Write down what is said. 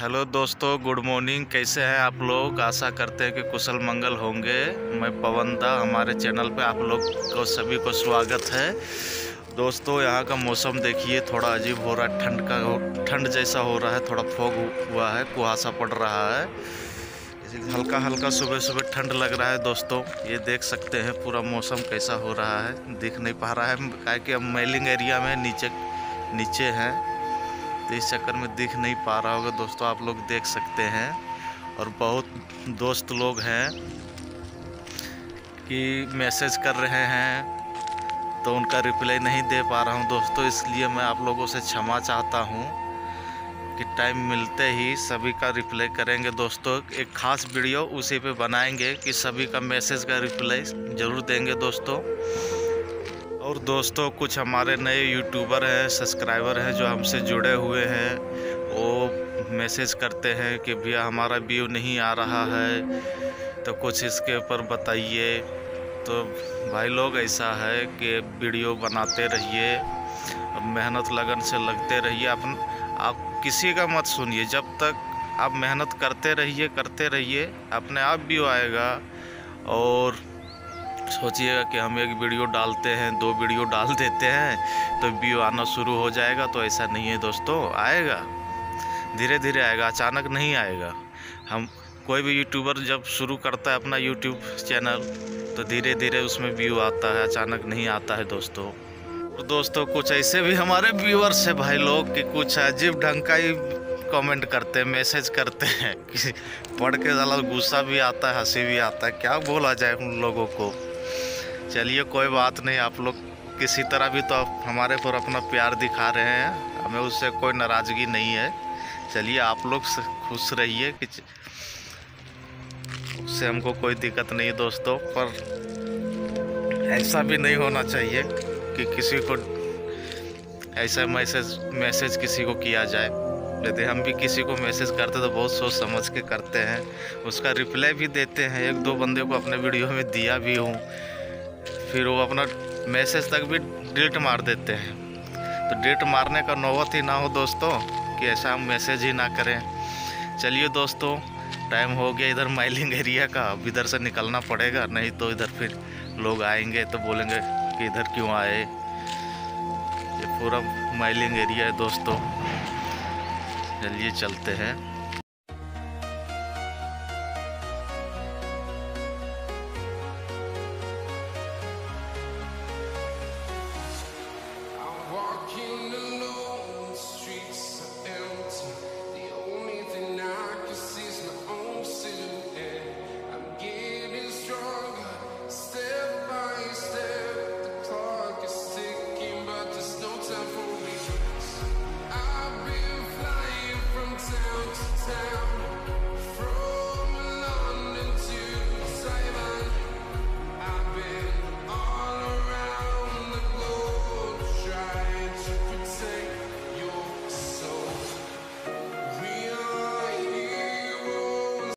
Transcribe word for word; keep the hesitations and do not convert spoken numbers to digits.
Hello दोस्तों, good morning. कैसे हैं आप लोग? आशा करते हैं कि कुशल मंगल होंगे। मैं पवन दा, हमारे चैनल पे आप लोग को सभी को स्वागत है। दोस्तों, यहाँ का मौसम देखिए, थोड़ा अजीब हो रहा है। ठंड का ठंड जैसा हो रहा है, थोड़ा फॉग हुआ है, कुहासा पड़ रहा है, हल्का हल्का सुबह सुबह ठंड लग रहा है। दोस्तों, ये देख सकते हैं पूरा मौसम कैसा हो रहा है। दिख नहीं पा रहा है क्या कि हम मेलिंग एरिया में नीचे नीचे हैं, तो इस चक्कर में दिख नहीं पा रहा होगा। दोस्तों, आप लोग देख सकते हैं। और बहुत दोस्त लोग हैं कि मैसेज कर रहे हैं, तो उनका रिप्लाई नहीं दे पा रहा हूं दोस्तों। इसलिए मैं आप लोगों से क्षमा चाहता हूं कि टाइम मिलते ही सभी का रिप्लाई करेंगे। दोस्तों, एक खास वीडियो उसी पे बनाएंगे कि सभी का मैसेज का रिप्लाई ज़रूर देंगे दोस्तों। और दोस्तों, कुछ हमारे नए यूट्यूबर हैं, सब्सक्राइबर हैं जो हमसे जुड़े हुए हैं। वो मैसेज करते हैं कि भैया हमारा व्यू नहीं आ रहा है, तो कुछ इसके ऊपर बताइए। तो भाई लोग, ऐसा है कि वीडियो बनाते रहिए और मेहनत लगन से लगते रहिए। अपन आप किसी का मत सुनिए, जब तक आप मेहनत करते रहिए करते रहिए अपने आप व्यू आएगा। और सोचिएगा कि हम एक वीडियो डालते हैं, दो वीडियो डाल देते हैं तो व्यू आना शुरू हो जाएगा, तो ऐसा नहीं है दोस्तों। आएगा, धीरे धीरे आएगा, अचानक नहीं आएगा। हम कोई भी यूट्यूबर जब शुरू करता है अपना यूट्यूब चैनल, तो धीरे धीरे उसमें व्यू आता है, अचानक नहीं आता है दोस्तों। तो दोस्तों, कुछ ऐसे भी हमारे व्यूअर्स है भाई लोग कि कुछ अजीब ढंग का ही कमेंट करते हैं, मैसेज करते हैं कि पढ़ के ज़्यादा गुस्सा भी आता है, हंसी भी आता है। क्या बोला जाए उन लोगों को। चलिए, कोई बात नहीं। आप लोग किसी तरह भी तो आप हमारे पर अपना प्यार दिखा रहे हैं, हमें उससे कोई नाराज़गी नहीं है। चलिए, आप लोग खुश रहिए, कि उससे हमको कोई दिक्कत नहीं है दोस्तों। पर ऐसा भी नहीं होना चाहिए कि किसी को ऐसा मैसेज मैसेज किसी को किया जाए। यदि हम भी किसी को मैसेज करते तो बहुत सोच समझ के करते हैं, उसका रिप्लाई भी देते हैं। एक दो बंदे को अपने वीडियो में दिया भी हूँ, फिर वो अपना मैसेज तक भी डिलीट मार देते हैं। तो डिलीट मारने का नौबत ही ना हो दोस्तों, कि ऐसा हम मैसेज ही ना करें। चलिए दोस्तों, टाइम हो गया इधर माइलिंग एरिया का, अब इधर से निकलना पड़ेगा, नहीं तो इधर फिर लोग आएंगे तो बोलेंगे कि इधर क्यों आए। ये पूरा माइलिंग एरिया है दोस्तों। चलिए चलते हैं।